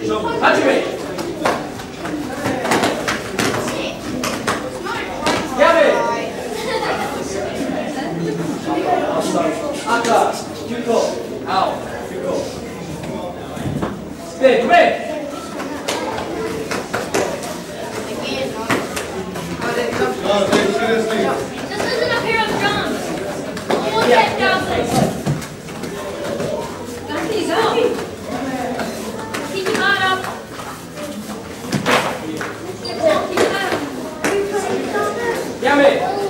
Touch me. Aka, Yuko, out, Yuko. Stay, come here. Seriously. This isn't a pair of drums. Almost 10,000. Guys, go. Keep your heart up. Keep your heart up. Yami.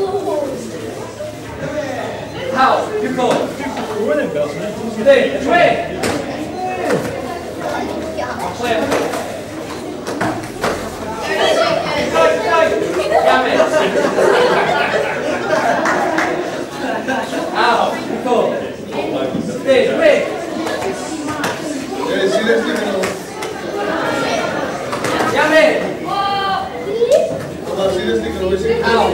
How, Yuko. Stay, come here. Play. Yami. Out, Yuko. Stay, come here. Seriously, Yami. seriously, Out.